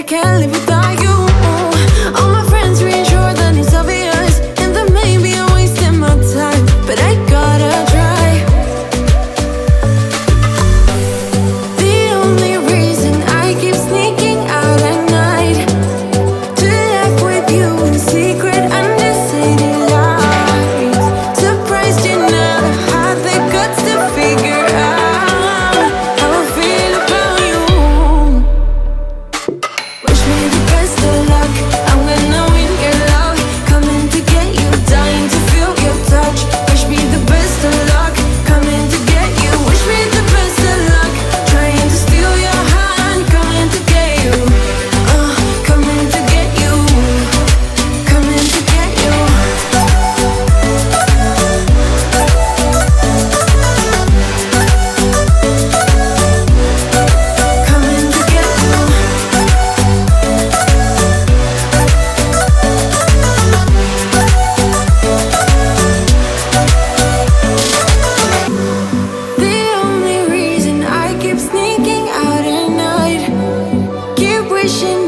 can't live without you. All my friends reassure that it's obvious, and that maybe I'm wasting my time, but I gotta try. The only reason I keep sneaking out at night to laugh with you in secret under city lights. Surprised you never had the guts to figure out how I feel about you. Wish me the best of luck, I'm gonna win your love, coming to get you, dying to feel your touch. Wish me the best of luck, coming to get you. Wish me the best of luck, trying to steal your hand, coming to get you. Coming to get you, coming to get you. Coming to get you. The only reason I keep sneaking out at night, keep wishing